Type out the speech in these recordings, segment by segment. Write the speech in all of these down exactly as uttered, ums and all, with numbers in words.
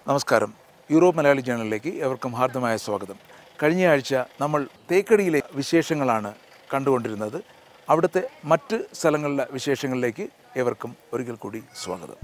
നമസ്കാരം. യൂറോപ്പ് മലയാളി ചാനലിലേക്ക് എവർക്കും ഹാർദമായ സ്വാഗതം. കഴിഞ്ഞ ആഴ്ച നമ്മൾ തേക്കടിയിലെ വിശേഷങ്ങളാണ് കണ്ടുകൊണ്ടിരുന്നത്. അവിടുത്തെ മറ്റ് സ്ഥലങ്ങളിലെ വിശേഷങ്ങളിലേക്ക് എവർക്കും ഒരിക്കൽ കൂടി സ്വാഗതം.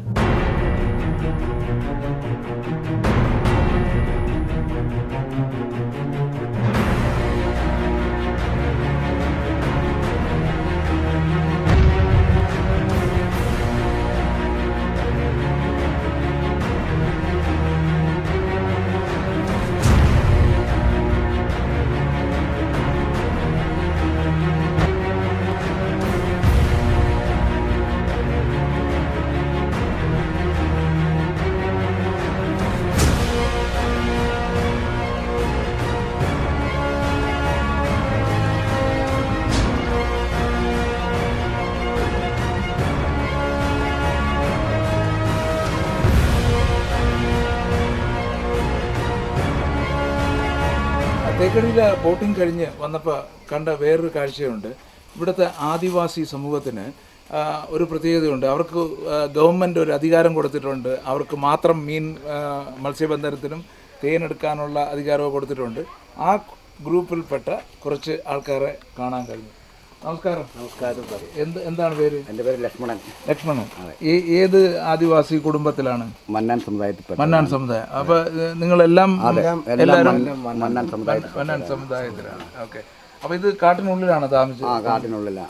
തേക്കടിയിലെ ബോട്ടിംഗ് കഴിഞ്ഞ് വന്നപ്പോൾ കണ്ട വേറൊരു കാഴ്ചയുണ്ട്. ഇവിടുത്തെ ആദിവാസി സമൂഹത്തിന് ഒരു പ്രത്യേകതയുണ്ട്. അവർക്ക് ഗവൺമെൻറ് ഒരു അധികാരം കൊടുത്തിട്ടുണ്ട്. അവർക്ക് മാത്രം മീൻ മത്സ്യബന്ധനത്തിനും തേനെടുക്കാനുള്ള അധികാരവും കൊടുത്തിട്ടുണ്ട്. ആ ഗ്രൂപ്പിൽപ്പെട്ട കുറച്ച് ആൾക്കാരെ കാണാൻ കഴിഞ്ഞു. നമസ്കാരം. നമസ്കാരം സാർ. എന്ത് എന്താണ് പേര്? എൻ്റെ പേര് ലക്ഷ്മണൻ. ലക്ഷ്മണൻ. ഏത് ആദിവാസി കുടുംബത്തിലാണ്? മന്നാൻ സമുദായത്തിൽ. മന്നാൻ സമുദായം. അപ്പൊ നിങ്ങളെല്ലാം എല്ലാവരും മന്നാൻ സമുദായത്തിൽ മന്നാൻ സമുദായത്തിലാണ്. ഓക്കെ. അപ്പൊ ഇത് കാട്ടിനുള്ളിലാണ് താമസിച്ചത്? ആ, കാട്ടിനുള്ളിലാണ്.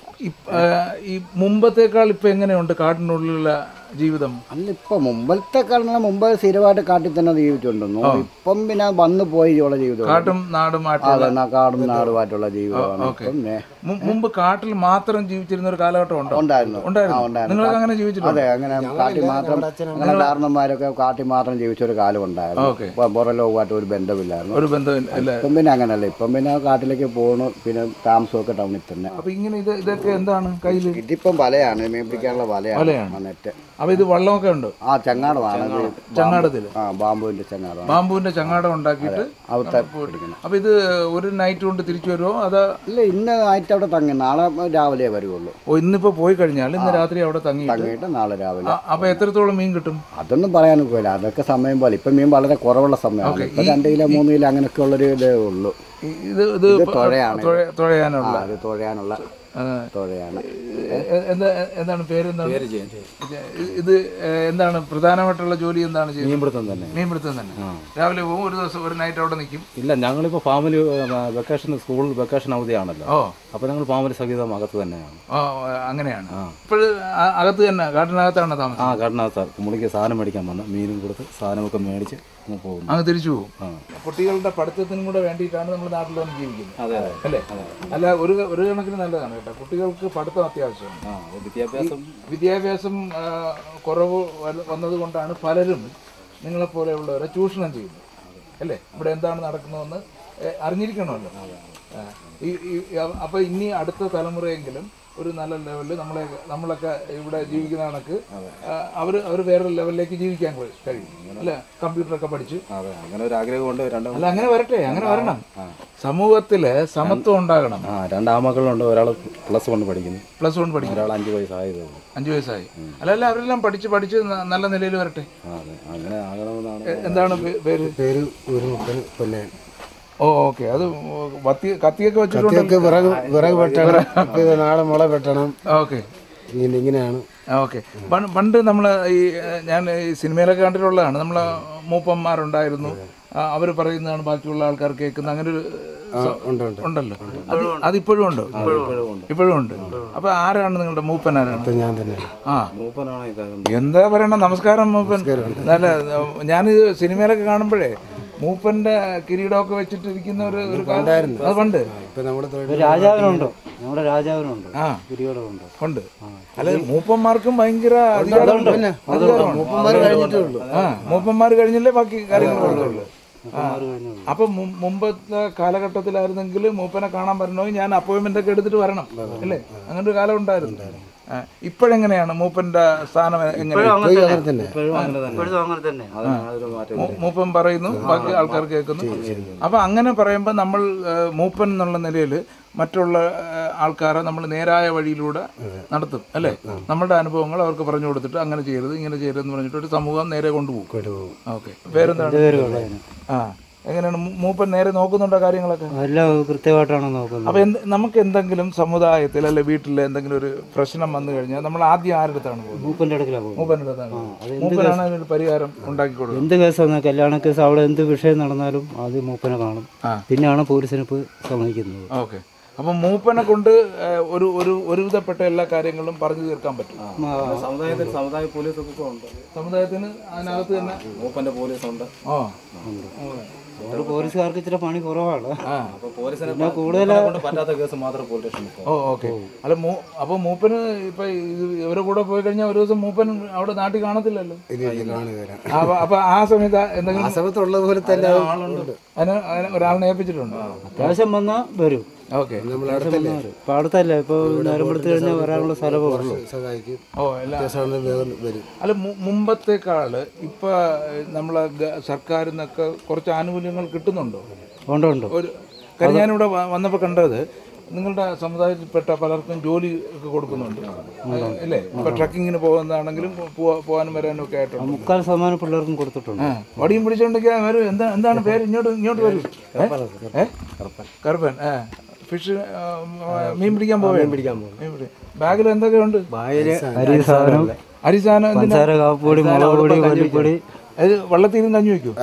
ഈ മുമ്പത്തേക്കാൾ ഇപ്പൊ എങ്ങനെയുണ്ട് കാട്ടിനുള്ളിലുള്ള ജീവിതം? അല്ല, ഇപ്പൊ മുമ്പത്തേക്കാളും മുമ്പ് സ്ഥിരമായിട്ട് കാട്ടിൽ തന്നെ ജീവിച്ചിട്ടുണ്ടെന്നു. ഇപ്പം പിന്നെ വന്നു പോയി ഉള്ള ജീവിതം കാട്ടും നാടും കാടും നാടുമായിട്ടുള്ള ജീവിതമാണ്. മുമ്പ് കാട്ടിൽ മാത്രം ജീവിച്ചിരുന്ന ഒരു കാലഘട്ടം ഉണ്ടോ? ഉണ്ടായിരുന്നു. നിങ്ങൾക്ക് അങ്ങനെ ജീവിച്ചിട്ടുണ്ട്? അതെ, അങ്ങനെ കാട്ടിൽ മാത്രം അങ്ങനെ കാരണന്മാരൊക്കെ കാട്ടിൽ മാത്രം ജീവിച്ച ഒരു കാലം ഉണ്ടായിരുന്നു. ഇപ്പൊ പുറലോകമായിട്ട് ഒരു ബന്ധമില്ലായിരുന്നു. ഒരു ബന്ധമില്ല. ഇപ്പം പിന്നെ അങ്ങനല്ല. ഇപ്പം പിന്നെ കാട്ടിലേക്ക് പോകണു. പിന്നെ താമസമൊക്കെ ടൗണിൽ തന്നെ. അപ്പൊ ഇങ്ങനെ ഇത് ഇതൊക്കെ എന്താണ് കയ്യിൽ? ഇതിപ്പം വലയാണ്, മീൻ പിടിക്കാനുള്ള വലയാണ്. നെറ്റ്. അപ്പൊ ഇത് വള്ളമൊക്കെ ഉണ്ട്? ആ, ചങ്ങാടമാണ്. ചങ്ങാടത്തില് ബാമ്പുവിന്റെ ചങ്ങാടം. ബാമ്പുവിന്റെ ചങ്ങാടം ഉണ്ടാക്കിയിട്ട്. അപ്പൊ ഇത് ഒരു നൈറ്റ് കൊണ്ട് തിരിച്ചു വരുമോ? അതാ? ഇല്ല, ഇന്ന് നൈറ്റ് അവിടെ തങ്ങി നാളെ രാവിലെ വരുവുള്ളൂ. ഓ, ഇന്നിപ്പോ പോയി കഴിഞ്ഞാൽ ഇന്ന് രാത്രി അവിടെ തങ്ങി തങ്ങിയിട്ട് നാളെ രാവിലെ. അപ്പൊ എത്രത്തോളം മീൻ കിട്ടും? അതൊന്നും പറയാൻ പോയില്ല. അതൊക്കെ സമയം പോലെ. ഇപ്പൊ മീൻ വളരെ കുറവുള്ള സമയമാണ്. ഇപ്പൊ രണ്ട് കിലോ മൂന്ന് കിലോ അങ്ങനെയൊക്കെ ഉള്ളൊരു ഇതേ ഉള്ളൂ. ഇത് ഇത് തുഴയാണ് തുഴയാനുള്ള അത് തുഴയാനുള്ള തുഴയാണ്. എന്താണ് പേര്? എന്താണ്? ഇത് എന്താണ് പ്രധാനമായിട്ടുള്ള ജോലി? എന്താണ് ചെയ്യുന്നത്? മീൻപിടുത്തം തന്നെ. മീൻപിടുത്തം തന്നെ. രാവിലെ പോകും, ഒരു ദിവസം ഒരു നൈറ്റ് അവിടെ നിൽക്കും? ഇല്ല, ഞങ്ങളിപ്പോൾ ഫാമിലി വെക്കേഷൻ സ്കൂൾ വെക്കേഷൻ അവധിയാണല്ലോ. ഓ, അപ്പോൾ ഞങ്ങൾ ഫാമിലി സഹിതം അകത്ത് തന്നെയാണ്. ഓ, അങ്ങനെയാണ്. ഇപ്പോൾ അകത്ത് തന്നെ കാട്ടിനകത്താണ് താമസം? ആ, കാട്ടിനകത്ത്. കുമ്പളിക്ക് സാധനം മേടിക്കാൻ വന്ന് മീനും കൊടുത്ത് സാധനമൊക്കെ മേടിച്ച് പോകും. അങ്ങ് തിരിച്ചു പോകും. കുട്ടികളുടെ പഠിത്തത്തിനും കൂടെ വേണ്ടിയിട്ടാണ് നമ്മൾ നാട്ടിൽ വന്ന് ജീവിക്കുന്നത്. അതെ അല്ലേ? അല്ല, ഒരു ഒരു കണക്കിന് നല്ലതാണ് കേട്ടോ. കുട്ടികൾക്ക് പഠിത്തം അത്യാവശ്യമാണ്. വിദ്യാഭ്യാസം വിദ്യാഭ്യാസം കുറവ് വന്നത് കൊണ്ടാണ് പലരും നിങ്ങളെപ്പോലെയുള്ളവരെ ചൂഷണം ചെയ്യുന്നത്. അല്ലേ? ഇവിടെ എന്താണ് നടക്കുന്നതെന്ന് അറിഞ്ഞിരിക്കണമല്ലോ. ഈ അപ്പോൾ ഇനി അടുത്ത തലമുറയെങ്കിലും ഒരു നല്ല ലെവലിൽ നമ്മളെ നമ്മളൊക്കെ ഇവിടെ ജീവിക്കുന്ന കണക്ക് അവർ അവർ വേറൊരു ലെവലിലേക്ക് ജീവിക്കാൻ കഴിയും. അല്ലെ? കമ്പ്യൂട്ടറൊക്കെ പഠിച്ച് അങ്ങനെ ഒരു ആഗ്രഹമുണ്ട്. അല്ല, അങ്ങനെ വരട്ടെ, അങ്ങനെ വരണം. സമൂഹത്തില് സമത്വം ഉണ്ടാകണം. ആ, രണ്ടാമക്കളുണ്ട്. ഒരാൾ പ്ലസ് വൺ പഠിക്കുന്നു. പ്ലസ് വൺ പഠിക്കുന്നു. ഒരാൾ അഞ്ച് വയസ്സായത്. അഞ്ച് വയസ്സായി. അല്ലല്ല, അവരെല്ലാം പഠിച്ച് പഠിച്ച് നല്ല നിലയിൽ വരട്ടെ. അങ്ങനെ ആകണമെന്നാണ്. എന്താണ് പേര്? പേര് പിന്നെ. ഓ, ഓക്കെ. അത് കത്തിയൊക്കെ വെച്ചിട്ടുണ്ട്. വിറക് വിറക് വെട്ടണം, നാളെ മുള വെട്ടണം. ഓക്കെ, ഇങ്ങനെയാണ്. ഓക്കെ. പണ്ട് നമ്മൾ ഈ ഞാൻ ഈ സിനിമയിലൊക്കെ കണ്ടിട്ടുള്ളതാണ്. നമ്മളെ മൂപ്പന്മാരുണ്ടായിരുന്നു. അവർ പറയുന്നതാണ് ബാക്കിയുള്ള ആൾക്കാർ കേൾക്കുന്നത്. അങ്ങനെ ഒരു ഉണ്ടല്ലോ. അതിപ്പോഴും ഉണ്ടോ? ഇപ്പോഴും ഉണ്ട്. അപ്പൊ ആരാണ് നിങ്ങളുടെ മൂപ്പൻ? ആരാണ്? ഞാൻ തന്നെ. ആ, എന്താ പറയണ? നമസ്കാരം മൂപ്പൻ. നല്ല, ഞാനിത് സിനിമയിലൊക്കെ കാണുമ്പോഴേ മൂപ്പന്റെ കിരീടമൊക്കെ വെച്ചിട്ടിരിക്കുന്ന ഒരു ഒരു കാലമായിരുന്നു അത് പണ്ട്. രാജാവിനുണ്ടോ? നമ്മുടെ രാജാവിനുണ്ട്. ആ, കിരീടമുണ്ട്. ഉണ്ട്. അല്ല, മൂപ്പന്മാർക്കും ഭയങ്കര അധികാരമുണ്ട്. ആ, മൂപ്പന്മാർ കഴിഞ്ഞല്ലേ ബാക്കി കാര്യങ്ങളുള്ളൂ. അപ്പൊ മുമ്പത്തെ കാലഘട്ടത്തിലായിരുന്നെങ്കിൽ മൂപ്പനെ കാണാൻ വരണമെങ്കിൽ ഞാൻ അപ്പോയിന്റ്മെന്റ് ഒക്കെ എടുത്തിട്ട് വരണം. അല്ലേ? അങ്ങനെ ഒരു കാലം ഉണ്ടായിരുന്നു. ഇപ്പോഴെങ്ങനെയാണ് മൂപ്പന്റെ സ്ഥാനം എങ്ങനെയാണ്? മൂപ്പൻ പറയുന്നു, ബാക്കി ആൾക്കാർ കേൾക്കുന്നു. അപ്പൊ അങ്ങനെ പറയുമ്പോൾ നമ്മൾ മൂപ്പൻ എന്നുള്ള നിലയിൽ മറ്റുള്ള ആൾക്കാരെ നമ്മൾ നേരായ വഴിയിലൂടെ നടത്തും അല്ലേ? നമ്മുടെ അനുഭവങ്ങൾ അവർക്ക് പറഞ്ഞു കൊടുത്തിട്ട് അങ്ങനെ ചെയ്യരുത് ഇങ്ങനെ ചെയ്യരുത് എന്ന് പറഞ്ഞിട്ട് ഒരു സമൂഹം നേരെ കൊണ്ടുപോകും. ഓക്കെ, പേരെന്താണ്? ആ, എങ്ങനെയാണ് മൂപ്പൻ നേരെ നോക്കുന്നുണ്ടോ കാര്യങ്ങളൊക്കെ? എല്ലാം കൃത്യമായിട്ടാണ് നോക്കുന്നത്. അപ്പൊ എന്ത് നമുക്ക് എന്തെങ്കിലും സമുദായത്തിൽ അല്ലെ വീട്ടിൽ എന്തെങ്കിലും ഒരു പ്രശ്നം വന്നു കഴിഞ്ഞാൽ നമ്മൾ ആദ്യം ആരുടെ അടുത്താണ് പോകുന്നത്? മൂപ്പന്റെ അടുക്കലാണ് പോകുന്നത്. മൂപ്പന്റെ അടുത്താണ്. മൂപ്പനാണ് അതിനൊരു പരിഹാരം ഉണ്ടാക്കി കൊടുക്കുന്നത്. എന്ത് കേസാണ്, കല്യാണ കേസ്, അവിടെ എന്ത് വിഷയം നടന്നാലും ആദ്യം മൂപ്പനെ കാണും, പിന്നെയാണ് പോലീസിനെ പോയി സമ്മതിക്കുന്നത്. ഓക്കെ, അപ്പം മൂപ്പനെ കൊണ്ട് ഒരു ഒരു ഒരുവിധപ്പെട്ട എല്ലാ കാര്യങ്ങളും പറഞ്ഞു തീർക്കാൻ പറ്റും. സമുദായത്തിൽ സമുദായ പോലീസൊക്കെ ഉണ്ട്. സമുദായത്തിന് അതിനകത്ത് തന്നെ മൂപ്പന്റെ പോലീസ് ഉണ്ട്. ഓ, പോലീസുകാർക്ക് ഇച്ചിരി പണി കുറവാണ്. പോലീസിനെ കൂടുതൽ പറ്റാത്ത കേസ് മാത്രം പോലീസ് സ്റ്റേഷനിൽ. ഓ, ഓക്കെ. അല്ല, അപ്പൊ മൂപ്പന് ഇപ്പൊ ഇവരെ കൂടെ പോയി കഴിഞ്ഞാൽ ഒരു ദിവസം മൂപ്പൻ അവിടെ നാട്ടിൽ കാണത്തില്ലല്ലോ. അപ്പൊ ആ സമയത്ത് എന്തെങ്കിലും സമയത്തുള്ളത് പോലെ തന്നെ അതിന് ഒരാളിനെ ഏൽപ്പിച്ചിട്ടുണ്ടോ? അത്യാവശ്യം വന്നാൽ വരും. ഓക്കെ, ഇപ്പൊ അടുത്തല്ലേ, ഇപ്പൊ നേരം എടുത്തു കഴിഞ്ഞാൽ വരാനുള്ള സ്ഥലമേ ഉള്ളൂ. ഓ, എല്ലാ അല്ല, മുമ്പത്തേക്കാള് ഇപ്പൊ നമ്മളെ സർക്കാരിൽ നിന്നൊക്കെ കുറച്ച് ആനുകൂല്യങ്ങൾ കിട്ടുന്നുണ്ടോ? ഉണ്ട് ഉണ്ട്. ഒരു കാര്യം ഞാനിവിടെ വന്നപ്പോൾ കണ്ടത്, നിങ്ങളുടെ സമുദായത്തിൽപ്പെട്ട പലർക്കും ജോലി ഒക്കെ കൊടുക്കുന്നുണ്ട് അല്ലേ? ഇപ്പൊ ട്രക്കിങ്ങിന് പോകുന്നതാണെങ്കിലും പോകാനും വരാനും ഒക്കെ ആയിട്ടുണ്ട്. മുക്കാൽ ശതമാനം പിള്ളേർക്കും കൊടുത്തിട്ടുണ്ട്. വടിയും പിടിച്ചോണ്ടെങ്കിൽ വരും. എന്താ എന്താണ് പേര്? ഇങ്ങോട്ട് ഇങ്ങോട്ട് വരും. കറുപ്പൻ. ആ, ഫിഷ് മീൻ പിടിക്കാൻ പോവേ? മീൻ പിടി. ബാഗിൽ എന്തൊക്കെ ഉണ്ട്? അരിസാധനം, കാപ്പൊടി, മുളക് പൊടി, മല്ലിപ്പൊടി. അത് വെള്ളത്തിൽ നിന്ന് കഞ്ഞി വെക്കും.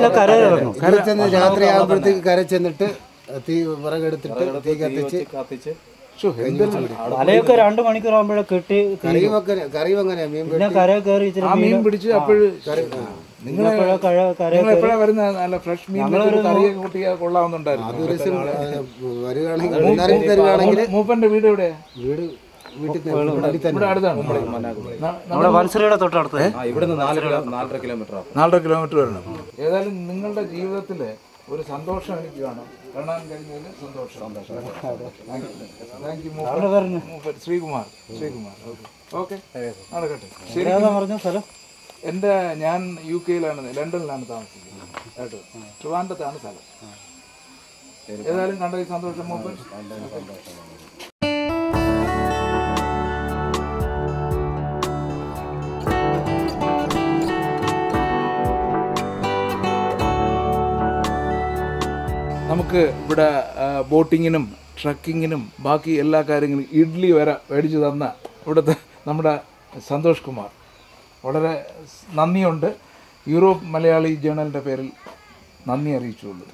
രാത്രി ആകുമ്പോഴത്തേക്ക് കര ചെന്നിട്ട് തീ വിറകെടുത്തിട്ട് തീ കത്തിച്ച് കത്തിച്ച് തലയൊക്കെ രണ്ടു മണിക്കൂർ ആകുമ്പോഴേ കെട്ടി കറിയും കറിയും അങ്ങനെയാ. മീൻ പിന്നെ കര കയറി മീൻ പിടിച്ച് അപ്പോഴും നിങ്ങൾ എപ്പോഴാണ് വരുന്നത്? നല്ല ഫ്രഷ് മീൻ കറിയൊക്കെ കൂട്ടിയാ കൊള്ളാവുന്നുണ്ടായിരുന്നു. മൂപ്പന്റെ വീട് എവിടെയാ? വീട് ഇവിടെ അടുത്താണ്. നാലര കിലോമീറ്റർ വരണം. ഏതായാലും നിങ്ങളുടെ ജീവിതത്തില് ഒരു സന്തോഷം എനിക്ക് കാണാം, കാണാൻ കഴിഞ്ഞതിൽ സന്തോഷം. Thank you Mooppan. Sreekumar. Sreekumar. Okay, നടക്കട്ടെ. ശരി. എൻ്റെ ഞാൻ യു കെയിലാണ്, ലണ്ടനിലാണ് താമസിക്കുന്നത് കേട്ടോ. ട്രിവാൻഡ്രത്താണ് സ്ഥലം. ഏതായാലും കണ്ടതിൽ സന്തോഷം മൂപ്പൻ. നമുക്ക് ഇവിടെ ബോട്ടിങ്ങിനും ട്രക്കിങ്ങിനും ബാക്കി എല്ലാ കാര്യങ്ങളും ഇഡ്ഡലി വരെ മേടിച്ചു തന്ന ഇവിടുത്തെ നമ്മുടെ സന്തോഷ് കുമാർ, വളരെ നന്ദിയുണ്ട്. യൂറോപ്പ് മലയാളി ജേണലിൻ്റെ പേരിൽ നന്ദി അറിയിച്ചുള്ളൂ.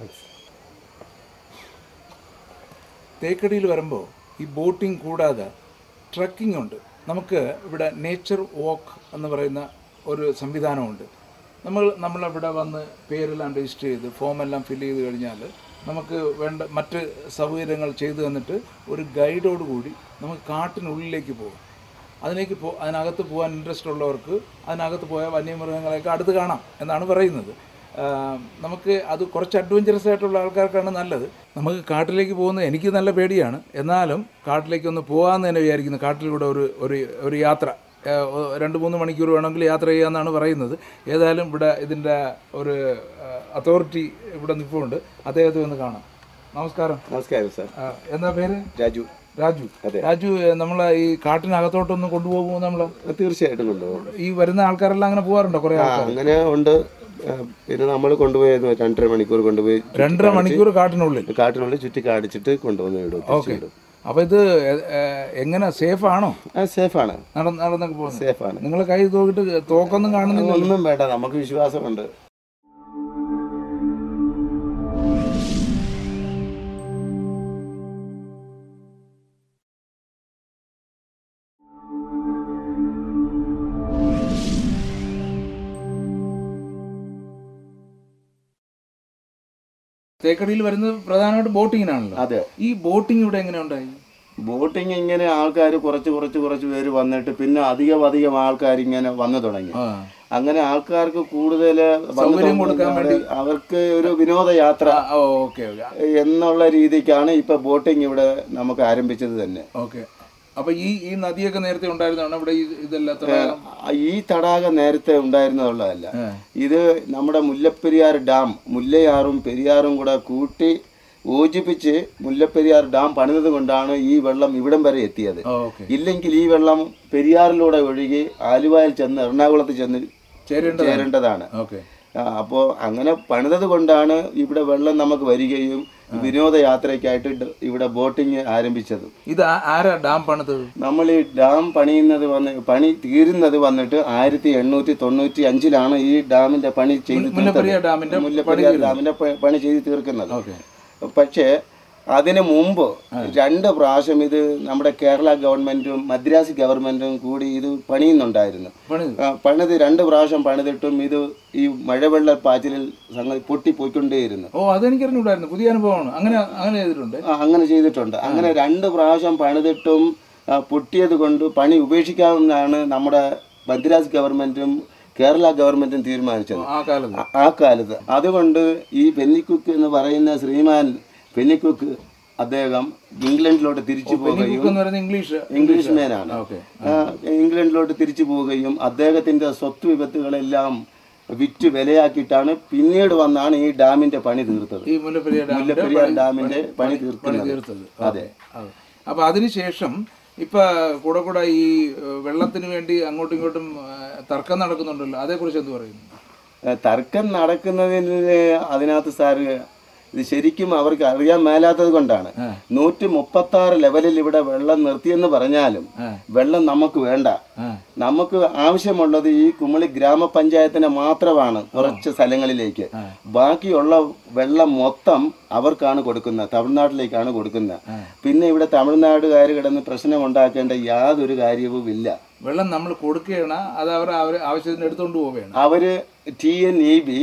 തേക്കടിയിൽ വരുമ്പോൾ ഈ ബോട്ടിംഗ് കൂടാതെ ട്രക്കിംഗ് ഉണ്ട്. നമുക്ക് ഇവിടെ നേച്ചർ വാക്ക് എന്ന് പറയുന്ന ഒരു സംവിധാനമുണ്ട്. നമ്മൾ നമ്മളവിടെ വന്ന് പേരെല്ലാം രജിസ്റ്റർ ചെയ്ത് ഫോമെല്ലാം ഫില്ല് ചെയ്ത് കഴിഞ്ഞാൽ നമുക്ക് വേണ്ട മറ്റ് സൗകര്യങ്ങൾ ചെയ്തു തന്നിട്ട് ഒരു ഗൈഡോട് കൂടി നമുക്ക് കാട്ടിനുള്ളിലേക്ക് പോകും. അതിലേക്ക് പോ അതിനകത്ത് പോകാൻ ഇൻട്രസ്റ്റ് ഉള്ളവർക്ക് അതിനകത്ത് പോയാൽ വന്യമൃഗങ്ങളെയൊക്കെ അടുത്ത് കാണാം എന്നാണ് പറയുന്നത്. നമുക്ക് അത് കുറച്ച് അഡ്വഞ്ചറസ് ആയിട്ടുള്ള ആൾക്കാർക്കാണ് നല്ലത്. നമുക്ക് കാട്ടിലേക്ക് പോകുന്നത് എനിക്ക് നല്ല പേടിയാണ്, എന്നാലും കാട്ടിലേക്കൊന്ന് പോകാമെന്ന് തന്നെ വിചാരിക്കുന്നു. കാട്ടിലൂടെ ഒരു ഒരു ഒരു യാത്ര രണ്ട് മൂന്ന് മണിക്കൂർ വേണമെങ്കിൽ യാത്ര ചെയ്യാമെന്നാണ് പറയുന്നത്. ഏതായാലും ഇവിടെ ഇതിൻ്റെ ഒരു അതോറിറ്റി ഇവിടെ നിൽപ്പുണ്ട്, അദ്ദേഹത്തെ ഒന്ന് കാണാം. നമസ്കാരം. നമസ്കാരം സാർ. എന്താ പേര്? രാജു. രാജു. രാജു, നമ്മളെ ഈ കാട്ടിനകത്തോട്ടൊന്ന് കൊണ്ടുപോകുമോ? നമ്മൾ തീർച്ചയായിട്ടും കൊണ്ടുപോകും. ഈ വരുന്ന ആൾക്കാരെല്ലാം അങ്ങനെ പോകാറുണ്ടോ? കുറെ ആൾക്കാർ അങ്ങനെ ഉണ്ട്. പിന്നെ നമ്മൾ കൊണ്ടുപോയി രണ്ടര മണിക്കൂർ കൊണ്ടുപോയി രണ്ടര മണിക്കൂർ കാട്ടിനുള്ളിൽ കാട്ടിനുള്ളിൽ ചുറ്റി കാണിച്ചിട്ട് കൊണ്ടുവന്ന് വിടും. ഓക്കെ. അപ്പൊ ഇത് എങ്ങനെ സേഫ് ആണോ? സേഫാണ്. നടന്നൊക്കെ പോകുന്നത് സേഫാണ്. നിങ്ങൾ കൈ തോക്കിട്ട് തോക്കൊന്നും കാണുന്നില്ല? ഒന്നും വേണ്ട, നമുക്ക് വിശ്വാസമുണ്ട്. തേക്കടിയിൽ വരുന്നത് പ്രധാനമായിട്ട് ബോട്ടിങ്ങിനാണല്ലോ. അതെ. ഈ ബോട്ടിംഗ് ഇവിടെ എങ്ങനെ ഉണ്ടായി? ബോട്ടിങ് ഇങ്ങനെ ആൾക്കാർ കുറച്ച് കുറച്ച് കുറച്ച് പേര് വന്നിട്ട് പിന്നെ അധികം അധികം ആൾക്കാർ ഇങ്ങനെ വന്നു തുടങ്ങി. അങ്ങനെ ആൾക്കാർക്ക് കൂടുതൽ സൗകര്യം കൊടുക്കാൻ വേണ്ടി അവർക്ക് ഒരു വിനോദയാത്ര എന്നുള്ള രീതിക്കാണ് ഇപ്പൊ ബോട്ടിംഗ് ഇവിടെ നമുക്ക് ആരംഭിച്ചത് തന്നെ. ഓക്കെ. അപ്പൊ ഈ ഈ നദിയൊക്കെ നേരത്തെ ഉണ്ടായിരുന്നതാണ് ഇവിടെ ഈ ഇതെല്ലാം തടാകം? ഈ തടാകം നേരത്തെ ഉണ്ടായിരുന്നുള്ളതല്ല. ഇത് നമ്മുടെ മുല്ലപ്പെരിയാർ ഡാം, മുല്ലയാറും പെരിയാറും കൂടെ കൂട്ടി യോജിപ്പിച്ച് മുല്ലപ്പെരിയാർ ഡാം പണിതത് കൊണ്ടാണ് ഈ വെള്ളം ഇവിടം വരെ എത്തിയത്. ഇല്ലെങ്കിൽ ഈ വെള്ളം പെരിയാറിലൂടെ ഒഴുകി ആലുവയിൽ ചെന്ന് എറണാകുളത്ത് ചെന്ന് ചേരേണ്ടതാണ്. അപ്പോൾ അങ്ങനെ പണിതത് കൊണ്ടാണ് ഇവിടെ വെള്ളം നമുക്ക് വരികയും വിനോദയാത്രയ്ക്കായിട്ട് ഇവിടെ ബോട്ടിങ് ആരംഭിച്ചത്. ഇത് ആരാ ഡാം പണിതത്? നമ്മൾ ഈ ഡാം പണിയുന്നത് വന്ന് പണി തീരുന്നത് വന്നിട്ട് ആയിരത്തി എണ്ണൂറ്റി തൊണ്ണൂറ്റി അഞ്ചിലാണ് ഈ ഡാമിന്റെ പണി ചെയ്ത് മുല്ലപ്പെരിയാർ ഡാമിന്റെ മുല്ലപ്പെരിയാർ ഡാമിന്റെ പണി ചെയ്ത് തീർക്കുന്നത്. പക്ഷേ അതിന് മുമ്പ് രണ്ട് പ്രാവശ്യം ഇത് നമ്മുടെ കേരള ഗവൺമെന്റും മദ്രാസ് ഗവൺമെന്റും കൂടി ഇത് പണിയുന്നുണ്ടായിരുന്നു. പണിത് രണ്ട് പ്രാവശ്യം പണിതിട്ടും ഇത് ഈ മഴവെള്ള പാച്ചിലിൽ സംഗതി പൊട്ടിപ്പോയിക്കൊണ്ടേയിരുന്നു. ഓ, അതെനിക്കറിഞ്ഞൂടായിരുന്നു, പുതിയ അനുഭവമാണ്. അങ്ങനെ അങ്ങനെ ചെയ്തിട്ടുണ്ട് അങ്ങനെ ചെയ്തിട്ടുണ്ട് അങ്ങനെ രണ്ട് പ്രാവശ്യം പണിതിട്ടും പൊട്ടിയത് കൊണ്ട് പണി ഉപേക്ഷിക്കാമെന്നാണ് നമ്മുടെ മദ്രാസ് ഗവൺമെന്റും കേരള ഗവൺമെന്റും തീരുമാനിച്ചത് ആ കാലത്ത്. അതുകൊണ്ട് ഈ പെന്നിക്കുക്ക് എന്ന് പറയുന്ന ശ്രീമാൻ പെന്നിക്കുക്ക് അദ്ദേഹം ഇംഗ്ലണ്ടിലോട്ട് തിരിച്ചു പോവുകയും ഇംഗ്ലീഷ് ഇംഗ്ലീഷ് മേനാണ് ഇംഗ്ലണ്ടിലോട്ട് തിരിച്ചു പോവുകയും അദ്ദേഹത്തിന്റെ സ്വത്ത് വിപത്തുകളെല്ലാം വിറ്റ് വിലയാക്കിയിട്ടാണ് പിന്നീട് വന്നാണ് ഈ ഡാമിന്റെ പണി തീർത്തത്. ഈ മുല്ലപ്പെരിയാർ ഡാമിന്റെ പണി തീർത്തത്. അതെ. അപ്പൊ അതിനുശേഷം ഇപ്പൊ കൂടെ കൂടെ ഈ വെള്ളത്തിന് വേണ്ടി അങ്ങോട്ടും ഇങ്ങോട്ടും തർക്കം നടക്കുന്നുണ്ടല്ലോ, അതേക്കുറിച്ച് എന്ത് പറയുന്നു? തർക്കം നടക്കുന്നതിന് അതിനകത്ത് സാറ് ഇത് ശരിക്കും അവർക്ക് അറിയാൻ മേലാത്തത് കൊണ്ടാണ്. നൂറ്റി മുപ്പത്തി ആറ് ലെവലിൽ ഇവിടെ വെള്ളം നിർത്തിയെന്ന് പറഞ്ഞാലും വെള്ളം നമുക്ക് വേണ്ട. നമുക്ക് ആവശ്യമുള്ളത് ഈ കുമളി ഗ്രാമപഞ്ചായത്തിന് മാത്രമാണ് കുറച്ച് സ്ഥലങ്ങളിലേക്ക്. ബാക്കിയുള്ള വെള്ളം മൊത്തം അവർക്കാണ് കൊടുക്കുന്നത്, തമിഴ്നാട്ടിലേക്കാണ് കൊടുക്കുന്നത്. പിന്നെ ഇവിടെ തമിഴ്നാടുകാർ കിടന്ന് പ്രശ്നം ഉണ്ടാക്കേണ്ട യാതൊരു കാര്യവും ഇല്ല. വെള്ളം നമ്മൾ കൊടുക്കുകയാണ്, അത് അവർ അവർ ആവശ്യത്തിന് എടുത്തുകൊണ്ട് പോവുകയാണ്. അവര് ടി എൻ ഇ ബി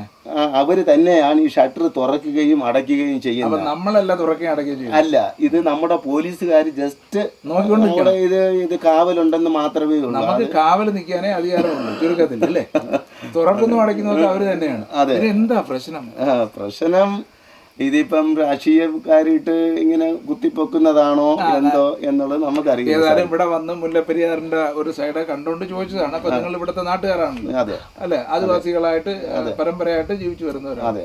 അവര് തന്നെയാണ് ഈ ഷട്ടർ തുറക്കുകയും അടയ്ക്കുകയും ചെയ്യുന്നത്. നമ്മളല്ല തുറക്കുകയും അടയ്ക്കുകയും ചെയ്യും അല്ല, ഇത് നമ്മുടെ പോലീസുകാർ ജസ്റ്റ് നോക്കിക്കൊണ്ട് ഇത് ഇത് കാവലുണ്ടെന്ന് മാത്രമേ ഉള്ളൂ. നമുക്ക് കാവൽ നിൽക്കാനേ അധികാരമുള്ളൂ ചുരുക്കത്തിൽ, അല്ലേ? തുറക്കുന്നു അടയ്ക്കുന്നതൊക്കെ അവര് തന്നെയാണ്. അതെ. എന്താ പ്രശ്നം? പ്രശ്നം ഇതിപ്പം രാഷ്ട്രീയക്കാരിട്ട് ഇങ്ങനെ കുത്തിപ്പൊക്കുന്നതാണോ എന്തോ എന്നുള്ളത് നമുക്കറിയാം. ഏതായാലും ഇവിടെ വന്ന് മുല്ലപ്പെരിയാറിന്റെ ഒരു സൈഡ് കണ്ടുകൊണ്ട് ചോദിച്ചതാണ്. അപ്പൊ നിങ്ങൾ ഇവിടുത്തെ നാട്ടുകാരാണ്, അതെ അല്ലെ? ആദിവാസികളായിട്ട് പരമ്പരയായിട്ട് ജീവിച്ചു വരുന്നവരാണ്. അതെ.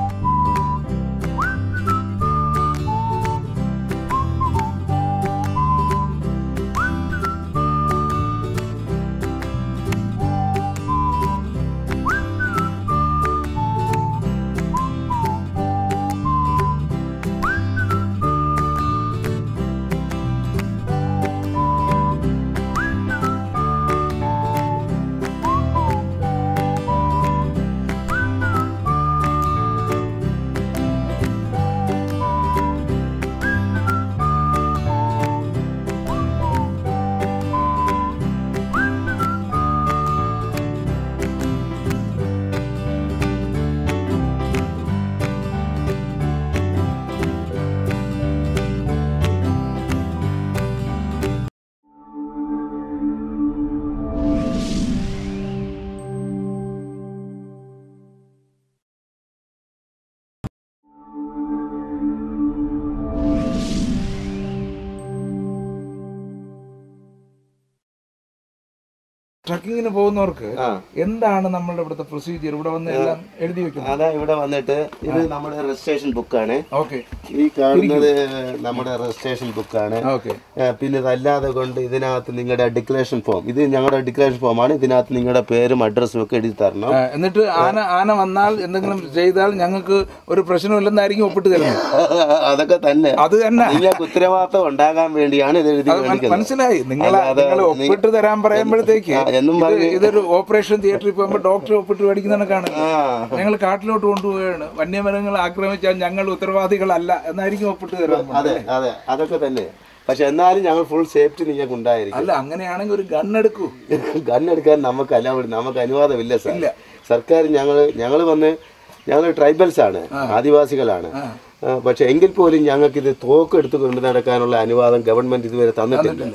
ട്രക്കിങ്ങിന് പോകുന്നവർക്ക് എന്താണ് നമ്മളുടെ ഇവിടുത്തെ പ്രൊസീജിയർ? ഇവിടെ വന്ന് എല്ലാം എഴുതി വെക്കുന്നത്? അതാ ഇവിടെ വന്നിട്ട് ഇത് നമ്മുടെ രജിസ്ട്രേഷൻ ബുക്കാണ്. ഓക്കെ. ഈ കാണുന്നത് നമ്മുടെ രജിസ്ട്രേഷൻ ബുക്കാണ്. പിന്നെ ഇതല്ലാതെ കൊണ്ട് ഇതിനകത്ത് നിങ്ങളുടെ ഡിക്ലറേഷൻ ഫോം, ഇത് ഞങ്ങളുടെ ഡിക്ലറേഷൻ ഫോമാണ്. ഇതിനകത്ത് നിങ്ങളുടെ പേരും അഡ്രസ്സും ഒക്കെ എഴുതി തരണം. എന്നിട്ട് ആന ആന വന്നാൽ എന്തെങ്കിലും ചെയ്താൽ ഞങ്ങൾക്ക് ഒരു പ്രശ്നമില്ലെന്നായിരിക്കും ഒപ്പിട്ട് തരുന്നത്. അതൊക്കെ തന്നെ, അത് തന്നെ നിങ്ങൾക്ക് ഉത്തരവാദിത്തം ഉണ്ടാകാൻ വേണ്ടിയാണ് ഇത് എഴുതി. മനസ്സിലായി. നിങ്ങൾ ഒപ്പിട്ട് തരാൻ പറയുമ്പോഴത്തേക്ക് ഇതൊരു ഓപ്പറേഷൻ തിയേറ്ററിൽ പോകുമ്പോൾ ഡോക്ടർ ഒപ്പിട്ട് മേടിക്കുന്ന കണക്കാണ്. ഞങ്ങൾ കാട്ടിലോട്ട് കൊണ്ടുപോവുകയാണ്, വന്യമൃഗങ്ങൾ ആക്രമിച്ചാൽ ഞങ്ങൾ ഉത്തരവാദികളല്ല എന്നായിരിക്കും ഒപ്പിട്ട് തരാൻ. അതെ അതെ, അതൊക്കെ തന്നെ. പക്ഷെ എന്നാലും ഞങ്ങൾ ഫുൾ സേഫ്റ്റി നിങ്ങൾക്ക് ഉണ്ടായിരിക്കും. അല്ല, അങ്ങനെയാണെങ്കിൽ ഒരു ഗൺ എടുക്കൂ. ഗൺ എടുക്കാൻ നമുക്ക് അല്ല, നമുക്ക് അനുവാദമില്ല സാർ. സർക്കാർ ഞങ്ങൾ ഞങ്ങൾ വന്ന് ഞങ്ങൾ ട്രൈബൽസ് ആണ്, ആദിവാസികളാണ്. പക്ഷെ എങ്കിൽ പോലും ഞങ്ങൾക്ക് ഇത് തോക്ക് എടുത്ത് കൊണ്ടു നടക്കാനുള്ള അനുവാദം ഗവൺമെന്റ് ഇതുവരെ തന്നിട്ടില്ല.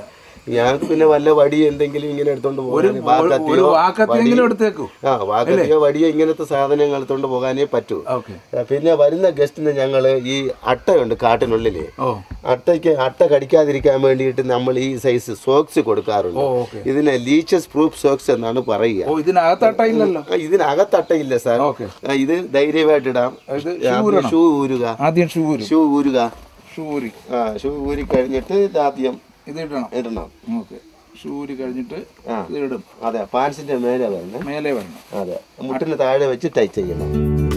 ഞങ്ങൾക്ക് പിന്നെ വല്ല വടി എന്തെങ്കിലും ഇങ്ങനെ എടുത്തോണ്ട് പോകാൻ എടുത്തേക്കൂ ആ വാക്കത്തിയോ വടിയോ ഇങ്ങനത്തെ സാധനങ്ങൾ എടുത്തോണ്ട് പോകാനേ പറ്റൂ. പിന്നെ വരുന്ന ഗസ്റ്റിന് ഞങ്ങള് ഈ അട്ടയുണ്ട് കാട്ടിനുള്ളില്, അട്ടയ്ക്ക് അട്ട കടിക്കാതിരിക്കാൻ വേണ്ടിയിട്ട് നമ്മൾ ഈ സൈസ് സോക്സ് കൊടുക്കാറുണ്ട്. ഇതിനെ ലീച്ചസ് പ്രൂഫ് സോക്സ് എന്നാണ് പറയുക. ഇതിനകത്ത് അട്ടയില്ല സാർ, ഇത് ധൈര്യമായിട്ട് ഇടാം. ഷൂ ഊരുക, ആദ്യം ഷൂ ഷൂ ഊരുക ഷൂ ഊരി ആ ഷൂ ഊരി കഴിഞ്ഞിട്ട് ആദ്യം ഇത് ഇടണം ഇടണം ഓക്കെ. ഷൂ ഊരി കഴിഞ്ഞിട്ട് ഇത് ഇടും. അതെ, പാൻസിന്റെ മേലെ വരണം, മേലെ വരണം. അതെ, മുട്ടിന് താഴെ വെച്ച് ടൈറ്റ് ചെയ്യണം.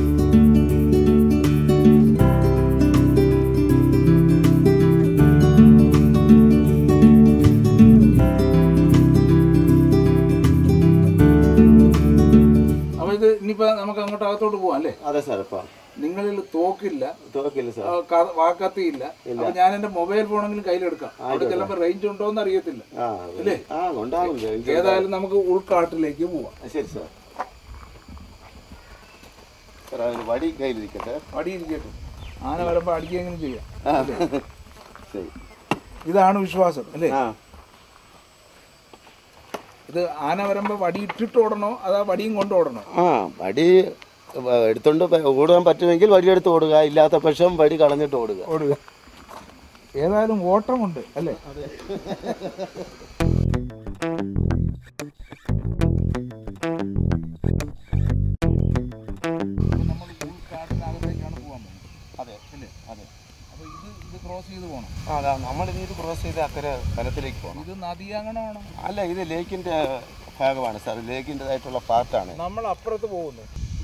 അപ്പൊ ഇത് ഇനിയിപ്പോ നമുക്ക് അങ്ങോട്ട് അകത്തോട്ട് പോവാം അല്ലേ? അതെ സാർ. ഇപ്പൊ നിങ്ങളിൽ തോക്കില്ല, തോക്കില്ല സാർ, വാക്കത്തിയില്ല. അപ്പൊ ഞാൻ എന്റെ മൊബൈൽ ഫോണെങ്കിലും കയ്യിലെടുക്കാം. അവിടെ ചിലപ്പോ റേഞ്ച് ഉണ്ടോ എന്ന് അറിയത്തില്ല അല്ലേ? ഏതായാലും നമുക്ക് ഉൾക്കാട്ടിലേക്ക് പോവാം. ശരി സാർ. വടി കയ്യിലിരിക്കട്ടെ. വടി ഇരിക്കട്ടെ, ആന വരുമ്പോ അടിക്കെങ്കിലും ചെയ്യാം. ഇതാണ് വിശ്വാസം അല്ലേ? ഇത് ആന വരുമ്പോ വടി ഇട്ടിട്ട് ഓടണോ അതാ വടിയും കൊണ്ട് ഓടണോ? ആ വടി എടുത്തോണ്ട് ഓടാൻ പറ്റുമെങ്കിൽ വടിയെടുത്ത് ഓടുക, ഇല്ലാത്ത പക്ഷം വടി കളഞ്ഞിട്ട് ഓടുക ഓടുക ഏതായാലും ഓട്ടമുണ്ട് അല്ലേ? നമ്മൾ ഉൾക്കാട്ടിനകത്തേക്കാണ് പോകാൻ പോകുന്നത്. അതെ അല്ലേ? അതെ. അപ്പൊ ഇത് ഇത് ക്രോസ് ചെയ്ത് പോകണം. അതാ നമ്മൾ ഇത് ക്രോസ് ചെയ്ത് അക്കരെ വനത്തിലേക്ക് പോകണം. ഇത് നദി അങ്ങനെയാണോ? അല്ല, ഇത് ലേക്കിന്റെ ഭാഗമാണ് സാർ, ലേക്കിൻ്റെതായിട്ടുള്ള പാർട്ടാണ്. നമ്മൾ അപ്പുറത്ത് പോകുന്നു.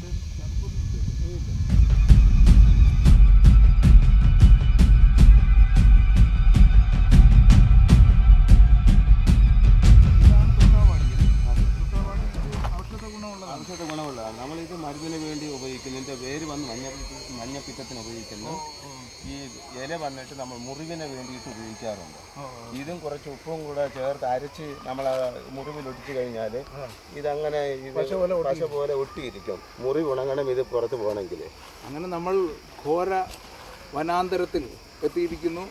ഔഷധ ഗുണമുള്ളതാണ്. നമ്മളിത് മരുന്നിന് വേണ്ടി ഉപയോഗിക്കുന്നു. ഇതിൻ്റെ വേര് വന്ന് മഞ്ഞ മഞ്ഞപ്പിത്തത്തിന് ഉപയോഗിക്കുന്നു. ഈ ഇല വന്നിട്ട് നമ്മൾ മുറിവിന് വേണ്ടിയിട്ട് ഉപയോഗിക്കാറുണ്ട്. ഇതും കുറച്ച് ഉപ്പും കൂടെ ചേർത്ത് അരച്ച് നമ്മൾ മുറിവിൽ ഒട്ടിച്ചു കഴിഞ്ഞാൽ ഇതങ്ങനെ പശ പോലെ ഒട്ടിയിരിക്കും. മുറിവ് ഉണങ്ങണം ഇത് പുറത്ത് പോകണമെങ്കിൽ. അങ്ങനെ നമ്മൾ ഘോര വനാന്തരത്തിൽ എത്തിയിരിക്കുന്നു.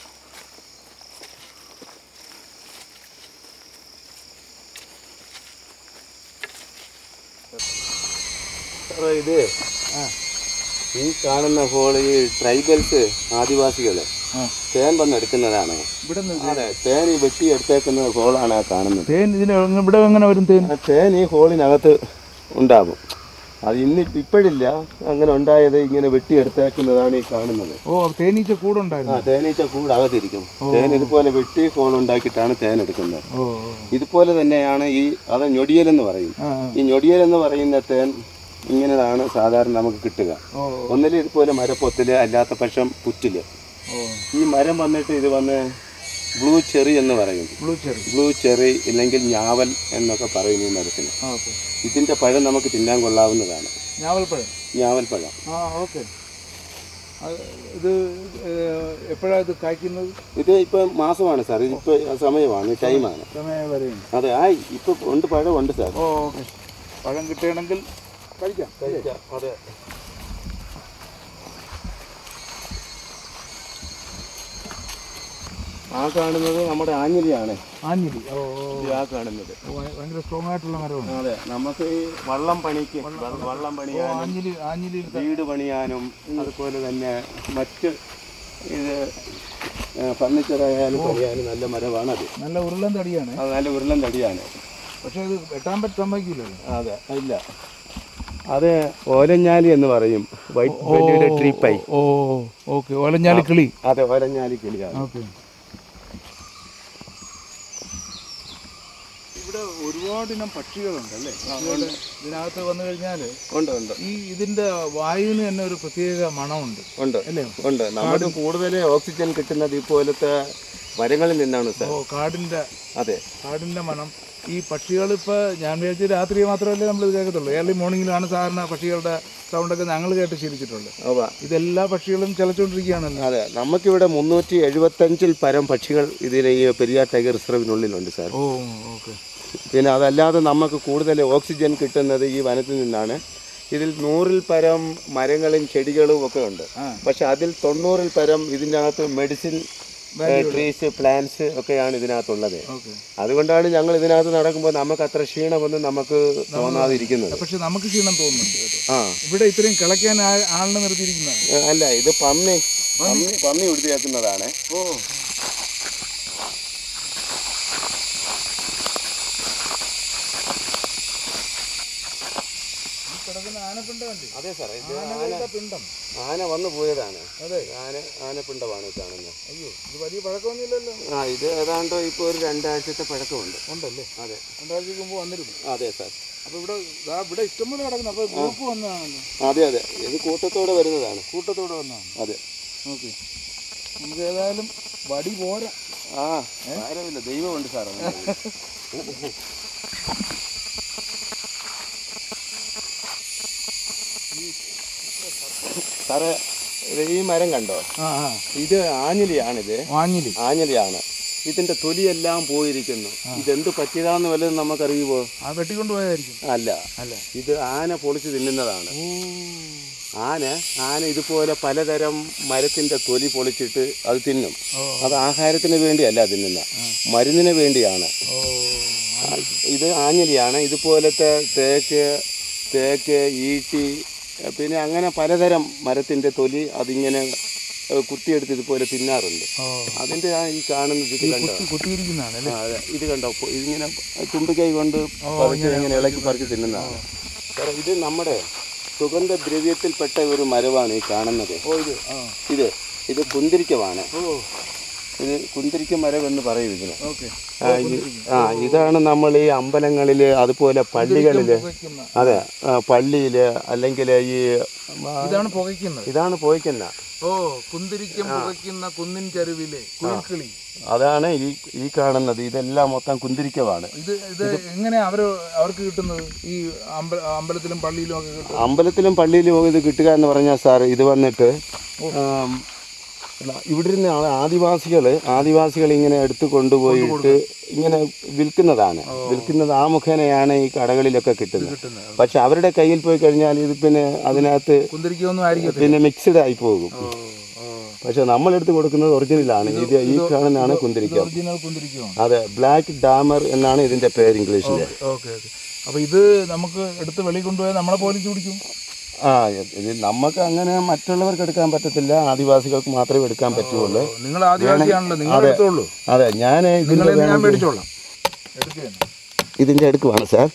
ഇത് ഈ കാണുന്ന ഹോൾ ഈ ട്രൈബൽസ് ആദിവാസികൾ തേൻ വന്നെടുക്കുന്നതാണ്. അതെ, തേൻ ഈ വെട്ടി എടുത്തേക്കുന്ന ഹോളാണ് ആ കാണുന്നത്. തേൻ ഇതിന് ഇവിടെ എങ്ങനെ വരും? തേൻ തേൻ ഈ ഹോളിനകത്ത് ഉണ്ടാകും. അത് ഇന്ന് ഇപ്പോഴില്ല, അങ്ങനെ ഉണ്ടായത് ഇങ്ങനെ വെട്ടിയെടുത്തേക്കുന്നതാണ് ഈ കാണുന്നത്. ഓ, തേനീച്ച കൂടുണ്ടായിരുന്നു. ആ, തേനീച്ച കൂടകത്തിരിക്കും. തേൻ ഇതുപോലെ വെട്ടി ഹോൾ ഉണ്ടാക്കിയിട്ടാണ് തേൻ എടുക്കുന്നത്. ഇതുപോലെ തന്നെയാണ് ഈ അത് ഞൊടിയൽ എന്ന് പറയും. ഈ ഞൊടിയൽ എന്ന് പറയുന്ന തേൻ ഇങ്ങനെയാണ് സാധാരണ നമുക്ക് കിട്ടുക. ഒന്നിൽ ഇതുപോലെ മരപ്പൊത്തില്, അല്ലാത്ത പക്ഷം പുറ്റില്. ഈ മരം വന്നിട്ട് ഇത് വന്ന് ബ്ലൂ ചെറി എന്ന് പറയും. ബ്ലൂ ചെറി ഇല്ലെങ്കിൽ ഞാവൽ എന്നൊക്കെ പറയും ഈ മരത്തിന്. ഇതിന്റെ പഴം നമുക്ക് തിന്നാൻ കൊള്ളാവുന്നതാണ്. ഞാവൽപ്പഴം. ഞാവൽപ്പഴം. ആ, ഓക്കെ. ഇത് എപ്പോഴാണ് ഇത് കായ്ക്കുന്നത്? ഇത് ഇപ്പൊ മാസമാണ് സാർ, ഇതിപ്പോ സമയമാണ്, ടൈമാണ്. അതെ, ആ ഇപ്പൊ ഉണ്ട്, പഴം ഉണ്ട് സാർ. Oh, okay. പഴം കിട്ടുകയാണെങ്കിൽ കഴിക്കാം കഴിക്കാം അതെ. ആ കാണുന്നത് നമ്മുടെ ആഞ്ഞിലിയാണ്. ആഞ്ഞിലി. ഓ, ആ കാണുന്നത് ഭയങ്കര സ്ട്രോങ് ആയിട്ടുള്ള മരമാണ്. അതെ, നമുക്ക് ഈ വള്ളം പണിക്ക് വള്ളം പണിയാനും ആഞ്ഞിലി ആഞ്ഞിലി വീട് പണിയാനും അതുപോലെ തന്നെ മറ്റ് ഇത് ഫർണിച്ചറായാലും പണിയാനും നല്ല മരമാണ് അത്. നല്ല ഉരുളൻ തടിയാണ്. അത് നല്ല ഉരുളൻ തടിയാണ്. പക്ഷെ ഇത് വെട്ടാൻ പറ്റുമ്പോഴേക്കില്ലല്ലോ. അതെ, ഇല്ല. അത് ഓലഞ്ഞാലി എന്ന് പറയും. വൈറ്റ് ബെല്ലിയുടെ ട്രീ പൈ. Oh, okay. ഓലഞ്ഞാലി കിളി. അതെ, ഓലഞ്ഞാലി കിളിയാണ്. ഓക്കെ. ഇവിടെ ഒരുപാട് ഇനം പക്ഷികളുണ്ടല്ലേ? ഇതിനകത്ത് വന്നു കഴിഞ്ഞാൽ ഉണ്ട് ഉണ്ട് ഈ ഇതിന്റെ വായുവിന് തന്നെ ഒരു പ്രത്യേക മണമുണ്ട്. ഉണ്ട് അല്ലേ? ഉണ്ട്. നമുക്ക് കൂടുതൽ ഓക്സിജൻ കിട്ടുന്നത് ഇപ്പോലത്തെ മരങ്ങളിൽ നിന്നാണ് സാർ. ഓ, കാടിന്റെ. അതെ, കാടിന്റെ മണം. ഈ പക്ഷികൾ ഇപ്പോൾ ഞാൻ വിചാരിച്ചു രാത്രി മാത്രമല്ലേ നമ്മൾ ഇത് കേൾക്കത്തുള്ളൂ. ഏർലി മോർണിംഗിലാണ് സാധാരണ പക്ഷികളുടെ സൗണ്ടൊക്കെ ഞങ്ങൾ കേട്ട് ശീലിച്ചിട്ടുള്ളത്. ഇതെല്ലാ പക്ഷികളും ചിലച്ചുകൊണ്ടിരിക്കുകയാണല്ലോ. അതെ, നമുക്കിവിടെ മുന്നൂറ്റി എഴുപത്തഞ്ചിൽ പരം പക്ഷികൾ ഇതിൽ ഈ പെരിയാർ ടൈഗർ റിസർവിനുള്ളിലുണ്ട് സാർ. Oh, okay. പിന്നെ അതല്ലാതെ നമുക്ക് കൂടുതൽ ഓക്സിജൻ കിട്ടുന്നത് ഈ വനത്തിൽ നിന്നാണ്. ഇതിൽ നൂറിൽ പരം മരങ്ങളും ചെടികളും ഒക്കെ ഉണ്ട്. പക്ഷെ അതിൽ തൊണ്ണൂറിൽ പരം ഇതിനകത്ത് മെഡിസിൻ ട്രീസ് പ്ലാന്റ്സ് ഒക്കെയാണ് ഇതിനകത്തുള്ളത്. അതുകൊണ്ടാണ് ഞങ്ങൾ ഇതിനകത്ത് നടക്കുമ്പോൾ നമുക്ക് അത്ര ക്ഷീണമൊന്നും നമുക്ക് തോന്നാതിരിക്കുന്നത്. പക്ഷെ നമുക്ക് ക്ഷീണം തോന്നുന്നുണ്ട്. ആ ഇവിടെ ഇത്രയും കിളയ്ക്കാൻ ആളിനെ നിർത്തിയിരിക്കുന്നതാണ്. അല്ല, ഇത് പന്നി പന്നി പന്നി ഉടുത്തിയാക്കുന്നതാണ്. ഓ അതെ സാറേ, ആന വന്നു പോയതാണ്. അതെ, ആന ആനപ്പിണ്ടമാണ് കാണുന്നത്. അയ്യോ, ഇത് വലിയ പഴക്കമൊന്നുമില്ലല്ലോ. ആ, ഇത് ഏതാണ്ട് ഇപ്പോൾ ഒരു രണ്ടാഴ്ചത്തെ പഴക്കമുണ്ട്. ഉണ്ടല്ലേ? അതെ, രണ്ടാഴ്ചക്ക് മുമ്പ് വന്നിരുന്നു. അതെ സാർ. അപ്പൊ ഇവിടെ ഇവിടെ ഇഷ്ടംപോലെ കിടക്കുന്നു. അപ്പൊ ഗ്രൂപ്പ് വന്നതാണല്ലോ. അതെ അതെ, ഇത് കൂട്ടത്തോടെ വരുന്നതാണ്. കൂട്ടത്തോടെ വന്നതാണ്. അതെ, ഓക്കെ. നമുക്ക് ഏതായാലും വടി പോരാ. ആ ആരമില്ല, ദൈവമുണ്ട് സാർ. സാറേ, ഈ മരം കണ്ടോ? ഇത് ആഞ്ഞിലിയാണിത്. ആഞ്ഞിലി ആഞ്ഞിലിയാണ്. ഇതിന്റെ തൊലിയെല്ലാം പോയിരിക്കുന്നു. ഇതെന്ത് പറ്റിയതാന്ന് വല്ലതും നമുക്കറിയുമോ? ആ വെട്ടിക്കൊണ്ടുപോയതായിരിക്കും. അല്ല അല്ല, ഇത് ആന പൊളിച്ച് തിന്നുന്നതാണ്. ആന ആന ഇതുപോലെ പലതരം മരത്തിന്റെ തൊലി പൊളിച്ചിട്ട് അത് തിന്നും. അത് ആഹാരത്തിന് വേണ്ടിയല്ല തിന്നുന്ന, മരുന്നിന് വേണ്ടിയാണ്. ഇത് ആഞ്ഞിലിയാണ്. ഇതുപോലത്തെ തേക്ക് തേക്ക് ഈട്ടി പിന്നെ അങ്ങനെ പലതരം മരത്തിന്റെ തൊലി അതിങ്ങനെ കുത്തിയെടുത്ത് ഇതുപോലെ തിന്നാറുണ്ട്. അതിന്റെ ആ ഈ കാണുന്നത് ഇത് കണ്ടോ? അതെ, ഇത് കണ്ടോ? ഇതിങ്ങനെ തുമ്പിക്കൈ കൊണ്ട് ഇങ്ങനെ ഇളക്കി പറിച്ച് തിന്നുന്നതാണ്. ഇത് നമ്മുടെ സുഗന്ധദ്രവ്യത്തിൽപ്പെട്ട ഒരു മരമാണ് ഈ കാണുന്നത്. ഇത് ഇത് കുന്തിരിക്കമാണ്. ഇത് കുന്തിരിക്ക മരം എന്ന് പറയും ഇതിന്. ആ, ഇതാണ് നമ്മൾ ഈ അമ്പലങ്ങളില് അതുപോലെ പള്ളികളില്, അതെ പള്ളിയില് അല്ലെങ്കിൽ ഈ ഇതാണ് പുകയ്ക്കുന്നത്. ഇതാണ് പുകയ്ക്കുന്ന. ഓ, കുന്തിരിക്കം പുകയ്ക്കുന്ന കുന്നിൻ ചരുവിലെ കുയിൽക്കിളി. അതാണ് ഈ ഈ കാണുന്നത്. ഇതെല്ലാം മൊത്തം കുന്തിരിക്കമാണ്. ഇത് ഇത് എങ്ങനെയാ അവര് അവർക്ക് കിട്ടുന്നത്? ഈ അമ്പലത്തിലും പള്ളിയിലും ഒക്കെ കിട്ടും. അമ്പലത്തിലും പള്ളിയിലും ഇത് കിട്ടുക എന്ന് പറഞ്ഞാൽ സാർ, ഇത് വന്നിട്ട് ഇവിടെ ഇരുന്ന് ആദിവാസികൾ ആദിവാസികൾ ഇങ്ങനെ എടുത്തു കൊണ്ടുപോയിട്ട് ഇങ്ങനെ വിൽക്കുന്നതാണ്. വിൽക്കുന്നത് ആ മുഖേനയാണ് ഈ കടകളിലൊക്കെ കിട്ടുന്നത്. പക്ഷെ അവരുടെ കയ്യിൽ പോയി കഴിഞ്ഞാൽ ഇത് പിന്നെ അതിനകത്ത് പിന്നെ മിക്സ്ഡ് ആയി പോകും. പക്ഷെ നമ്മളെടുത്ത് കൊടുക്കുന്നത് ഒറിജിനലാണ്. ഇത് ഈ കാണുന്നതാണ് കുന്തിരിക്കം. അതെ, ബ്ലാക്ക് ഡാമർ എന്നാണ് ഇതിന്റെ പേര് ഇംഗ്ലീഷിൽ. അപ്പൊ ഇത് നമുക്ക് എടുത്ത് വെളിയിൽ കൊണ്ടുപോയാൽ നമ്മളെ പോലീസ് പിടിക്കും. ആ, ഇത് നമുക്ക് അങ്ങനെ മറ്റുള്ളവർക്ക് എടുക്കാൻ പറ്റത്തില്ല, ആദിവാസികൾക്ക് മാത്രമേ എടുക്കാൻ പറ്റുള്ളൂ. നിങ്ങൾ ആദിവാസിയാണല്ലോ, നിങ്ങൾ എടുത്തോളൂ. അതെ, ഞാൻ ഇതിന്റെ എടുക്കുവാണ് സാർ.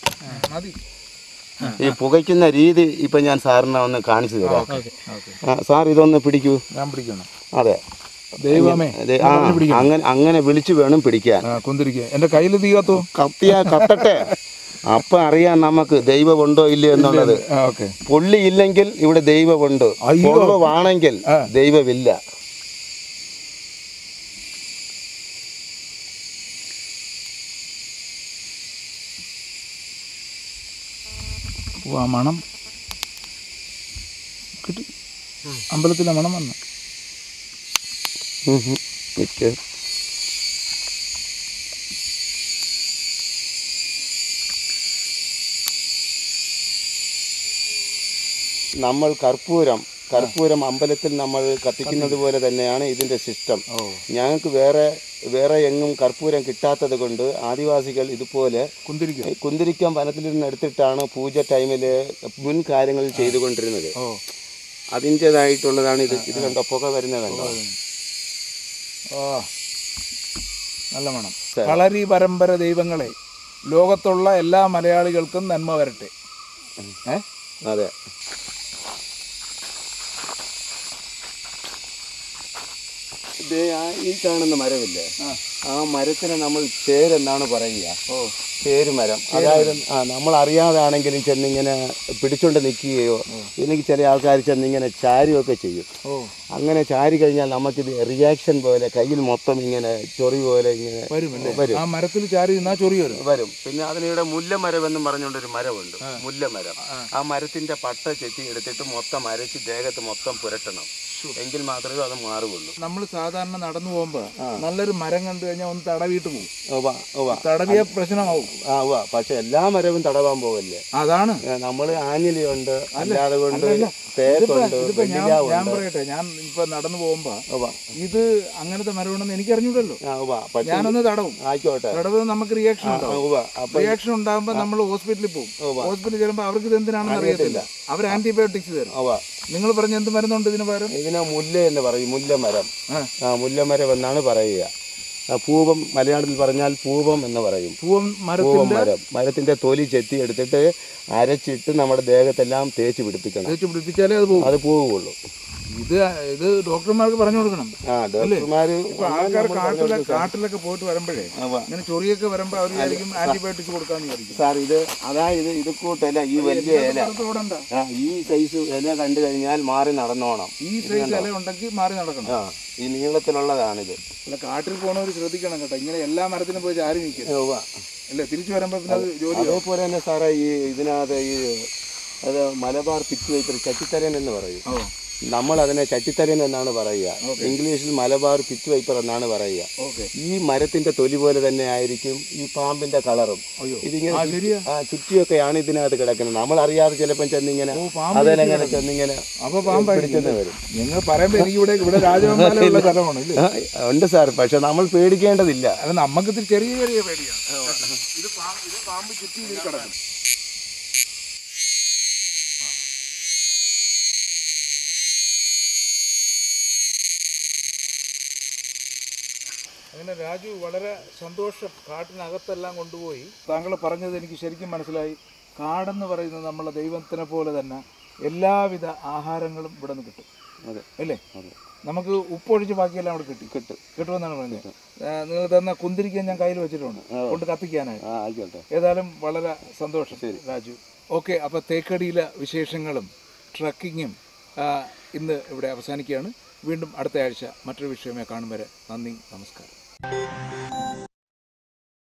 ഈ പുകയ്ക്കുന്ന രീതി ഇപ്പൊ ഞാൻ സാറിനെ ഒന്ന് കാണിച്ചു തരാം. സാർ ഇതൊന്ന് പിടിക്കൂ. ഞാൻ പിടിക്കണം. അതെ, ദൈവമേ, അങ്ങനെ അങ്ങനെ വിളിച്ചു വേണം പിടിക്കാൻ. എന്റെ കയ്യിൽ തീ കത്തോ? കത്തിയാ കത്തട്ടെ, അപ്പൊ അറിയാം നമുക്ക് ദൈവമുണ്ടോ ഇല്ലയോ എന്നുള്ളത്. പുള്ളി ഇല്ലെങ്കിൽ ഇവിടെ ദൈവമുണ്ട്, പൊള്ളവാണെങ്കിൽ ദൈവമില്ല. ആ മണം കിട്ടി. അമ്പലത്തിലെ മണം വന്നു. നമ്മൾ കർപ്പൂരം കർപ്പൂരം അമ്പലത്തിൽ നമ്മൾ കത്തിക്കുന്നത് പോലെ തന്നെയാണ് ഇതിന്റെ സിസ്റ്റം. ഞങ്ങൾക്ക് വേറെ വേറെ എങ്ങും കർപ്പൂരം കിട്ടാത്തത് കൊണ്ട് ആദിവാസികൾ ഇതുപോലെ കുന്തിരിക്കം വനത്തിൽ നിന്ന് എടുത്തിട്ടാണ് പൂജ ടൈമില് മുൻ കാര്യങ്ങൾ ചെയ്തുകൊണ്ടിരുന്നത്. അതിൻ്റെതായിട്ടുള്ളതാണ് ഇത്. ഇത് കണ്ടോ, പുക വരുന്നത് കണ്ടോ? നല്ല മണം. കളരി പരമ്പര ദൈവങ്ങളെ, ലോകത്തുള്ള എല്ലാ മലയാളികൾക്കും നന്മ വരട്ടെ. അതെ, ഈ കാണുന്ന മരമില്ലേ, ആ മരത്തിന് നമ്മൾ ചേരെന്നാണ് പറയുക. ചേരുമരം. അതായത് ആ നമ്മൾ അറിയാതാണെങ്കിലും ചെന്നിങ്ങനെ പിടിച്ചോണ്ട് നിൽക്കുകയോ ഇല്ലെങ്കിൽ ചില ആൾക്കാർ ചെന്നിങ്ങനെ ചാരുമൊക്കെ ചെയ്യും. അങ്ങനെ ചാരി കഴിഞ്ഞാൽ നമുക്കിത് റിയാക്ഷൻ പോലെ കയ്യിൽ മൊത്തം ഇങ്ങനെ ചൊറി പോലെ ഇങ്ങനെ വരും. ആ മരത്തിൽ ചാരി ചൊറി വരും. പിന്നെ അതിനിവിടെ മുല്ലമരം എന്നും പറഞ്ഞുകൊണ്ടൊരു മരമുണ്ട്, മുല്ലമരം. ആ മരത്തിന്റെ പട്ട ചെത്തി എടുത്തിട്ട് മൊത്തം അരച്ച് ദേഹത്ത് മൊത്തം പുരട്ടണം, എങ്കിൽ മാത്രമേ അത് മാറുകയുള്ളൂ. നമ്മൾ സാധാരണ നടന്നു പോകുമ്പോ നല്ലൊരു മരം കണ്ടു കഴിഞ്ഞാൽ ഒന്ന് തടവിയിട്ട് പോകും. ഉവ്വ ഉവ്വ തടവിയ പ്രശ്നമാവും. ആ ഉവ്വ പക്ഷെ എല്ലാ മരവും തടവാൻ പോകല്ലേ. അതാണ് നമ്മൾ ആഞ്ഞിലിയുണ്ട്, അല്ലാതെ കൊണ്ട് ഇതിപ്പോ തേക്കുണ്ട്, ഇതിപ്പോ ഞാൻ ഞാൻ വെള്ളിയാവുണ്ട്. പറയട്ടെ, ഞാൻ ഇപ്പൊ നടന്നു പോകുമ്പോ ഉവ്വ ഇത് അങ്ങനത്തെ മരമാണെന്ന് എനിക്ക് അറിഞ്ഞൂടല്ലോ. ആ ഉവ്വ പക്ഷെ ഞാനൊന്ന് തടവും. ആയിക്കോട്ടെ. തടവ് നമുക്ക് റിയാക്ഷൻ ഉണ്ടാവും. ഉവ്വ അപ്പൊ റിയാക്ഷൻ ഉണ്ടാകുമ്പോൾ നമ്മൾ ഹോസ്പിറ്റലിൽ പോകും. ഹോസ്പിറ്റലിൽ ചെല്ലുമ്പോൾ അവർക്ക് ഇത് എന്തിനാണെന്ന് അറിയത്തില്ല. അവർ ആന്റിബയോട്ടിക്സ് തരും. ഉവ്വ നിങ്ങൾ പറഞ്ഞ എന്ത് മരുന്നുണ്ട് ഇതിന് പകരം? ഇതിനെ മുല്ല എന്ന് പറയും, മുല്ലമരം. ആ മുല്ലമരം എന്നാണ് പറയുക. ആ, പൂവം മലയാളത്തിൽ പറഞ്ഞാൽ പൂവം എന്ന് പറയും. പൂവം പൂവം മരത്തിന്റെ മരം. മരത്തിന്റെ തൊലി ചെത്തി എടുത്തിട്ട് അരച്ചിട്ട് നമ്മുടെ ദേഹത്തെല്ലാം തേച്ച് പിടിപ്പിക്കണം. തേച്ച് പിടിപ്പിച്ചാലേ അത് പോകും. അത് പോവുള്ളൂ. ഇത് ഇത് ഡോക്ടർമാർക്ക് പറഞ്ഞു കൊടുക്കണം. ആ ഡോക്ടർമാര് ഇപ്പൊ ആൾക്കാർ കാട്ടിലെ കാട്ടിലൊക്കെ പോയിട്ട് വരുമ്പോഴേ ഇങ്ങനെ ചൊറിയൊക്കെ വരുമ്പോ അവർ വിചാരിക്കും ആന്റിബയോട്ടിക്സ് കൊടുക്കാന്ന് വിചാരിക്കും. സാർ ഇത് അതായത് ഇത് കൂട്ടല്ല, ഈ വലിയ ഇല, ഓടണ്ട. ആ ഈ സൈസ് ഇല കണ്ടു കഴിഞ്ഞാൽ മാറി നടന്നോണം. ഈ സൈസ് ഇല ഉണ്ടെങ്കിൽ മാറി നടക്കണം. ആ ഈ നീളത്തിലുള്ളതാണിത്. അല്ല, കാട്ടിൽ പോണവർ ശ്രദ്ധിക്കണം കേട്ടോ. ഇങ്ങനെ എല്ലാ മരത്തിനും പോയി ചാരി നിൽക്കുക അല്ലേ. തിരിച്ചു വരുമ്പോ പിന്നെ അത് ജോലി. അതേപോലെ തന്നെ സാറേ ഈ ഇതിനകത്ത് ഈ അത് മലബാർ പിച്ച് വൈപ്പർ ചട്ടിത്തരൻ എന്ന് പറയും. നമ്മൾ അതിനെ ചട്ടിത്തരൻ എന്നാണ് പറയുക. ഇംഗ്ലീഷിൽ മലബാർ പിച്ച് വൈപ്പർ എന്നാണ് പറയുക. ഈ മരത്തിന്റെ തൊലി പോലെ തന്നെ ആയിരിക്കും ഈ പാമ്പിന്റെ കളറും. ഇതിങ്ങനെ ആ ചുറ്റിയൊക്കെയാണ് ഇതിനകത്ത് കിടക്കുന്നത്. നമ്മൾ അറിയാതെ ചിലപ്പം ചെന്നിങ്ങനെ അതിലെങ്ങനെ ചെന്നിങ്ങനെ അപ്പൊ പാമ്പ് പിടിച്ചെന്ന് വരും. നിങ്ങൾ പറയുമ്പോ എനിക്ക് ഇവിടെ ഇവിടെ രാജവെമ്പാലുള്ള സ്ഥലമാണ്. ഉണ്ട് സാർ, പക്ഷെ നമ്മൾ പേടിക്കേണ്ടതില്ല. അത് നമുക്ക് ഇത്തിരി ചെറിയ ചെറിയ പേടിയാണ്. ഇത് പാമ്പ് ഇത് പാമ്പ് ചുറ്റി ഇതിൽ കിടക്കും. അങ്ങനെ രാജു വളരെ സന്തോഷം. കാട്ടിനകത്തെല്ലാം കൊണ്ടുപോയി. താങ്കൾ പറഞ്ഞത് എനിക്ക് ശരിക്കും മനസ്സിലായി. കാടെന്ന് പറയുന്നത് നമ്മളെ ദൈവത്തിനെ പോലെ തന്നെ എല്ലാവിധ ആഹാരങ്ങളും ഇവിടെ നിന്ന് കിട്ടും. അതെ അല്ലേ? നമുക്ക് ഉപ്പൊഴിച്ച് ബാക്കിയെല്ലാം അവിടെ കിട്ടി കിട്ടും കിട്ടുമെന്നാണ് പറഞ്ഞത്. നിങ്ങൾ തന്ന കുന്തിരിക്കാൻ ഞാൻ കയ്യിൽ വെച്ചിട്ടുണ്ട് കൊണ്ട് കത്തിക്കാനായിട്ട്. ഏതായാലും വളരെ സന്തോഷം രാജു. ഓക്കെ, അപ്പോൾ തേക്കടിയിലെ വിശേഷങ്ങളും ട്രക്കിങ്ങും ഇന്ന് ഇവിടെ അവസാനിക്കുകയാണ്. വീണ്ടും അടുത്ത ആഴ്ച മറ്റൊരു വിഷയമായി കാണും വരെ നന്ദി, നമസ്കാരം.